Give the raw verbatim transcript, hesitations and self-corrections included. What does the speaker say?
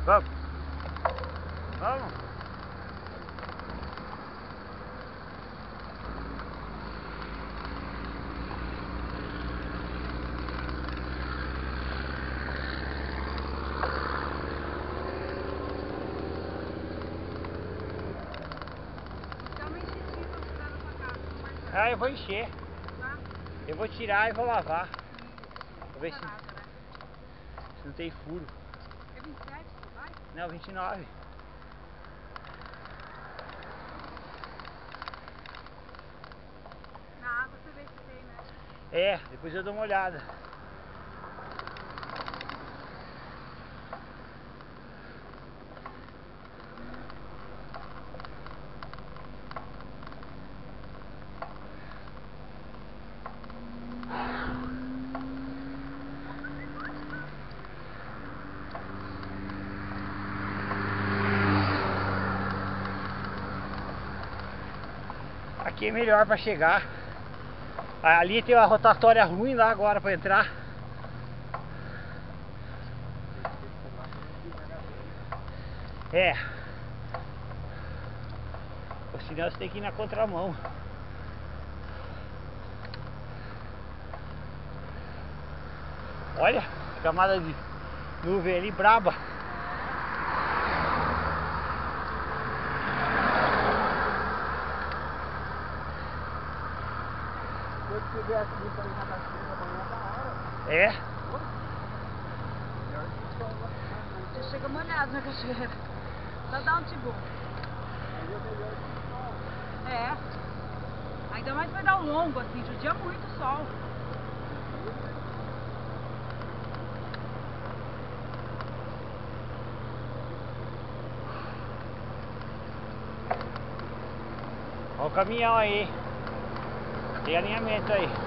Vamos. Vamos. Ah, eu vou encher. Tá? Eu vou tirar e vou lavar. Vou ver se, Nada, né? se não tem furo. É vinte e sete, você vai? Não, vinte e nove. Na água você vê se tem, né? É, depois eu dou uma olhada. Aqui é melhor para chegar. Ali tem uma rotatória ruim lá agora para entrar. É. Ou senão você tem que ir na contramão. Olha, a camada de nuvem ali braba. Se tiver aqui para ir na cachoeira amanhã da hora. É. Você chega molhado na cachoeira. Só dá um tibu. É. Ainda mais vai dar um longo assim, judia muito sol. Olha o caminhão aí. Tem alinhamento aí.